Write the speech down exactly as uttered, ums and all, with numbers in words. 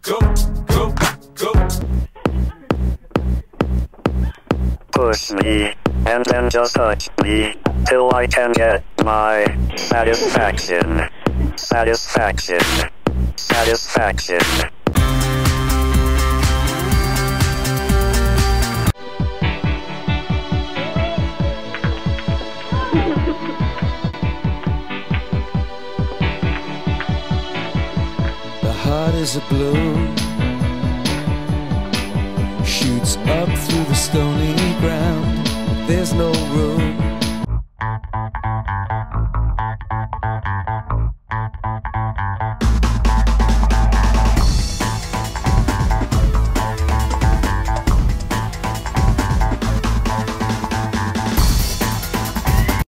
go, go, go. Push me, and then just touch me, till I can get my satisfaction. Satisfaction. Satisfaction. The heart is a balloon, shoots up through the stony ground. There's no room